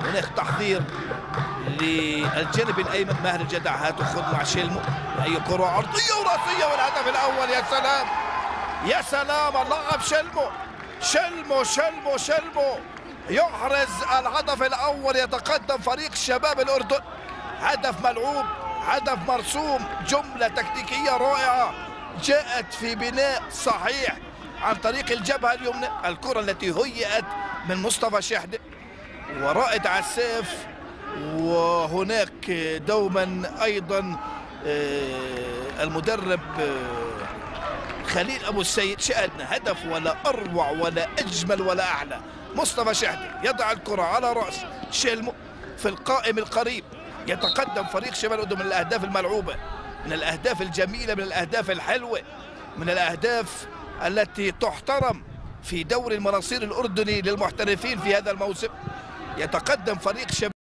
هناك تحضير للجانب الايمن. ماهر الجدع هتاخذ مع شلمو، اي كره عرضيه وراسيه والهدف الاول. يا سلام يا سلام، اللاعب شلمو يحرز الهدف الاول. يتقدم فريق شباب الاردن. هدف ملعوب، هدف مرسوم، جمله تكتيكيه رائعه جاءت في بناء صحيح عن طريق الجبهه اليمنى. الكره التي هيئت من مصطفى شحده ورائد عساف، وهناك دوما ايضا المدرب خليل ابو السيد. شاهدنا هدف ولا اروع ولا اجمل ولا اعلى. مصطفى شحده يضع الكره على راس شلمو في القائم القريب. يتقدم فريق شمال الاردن من الاهداف الملعوبه، من الاهداف الجميله، من الاهداف الحلوه، من الاهداف التي تحترم في دوري المناصير الاردني للمحترفين في هذا الموسم. يتقدم فريق شباب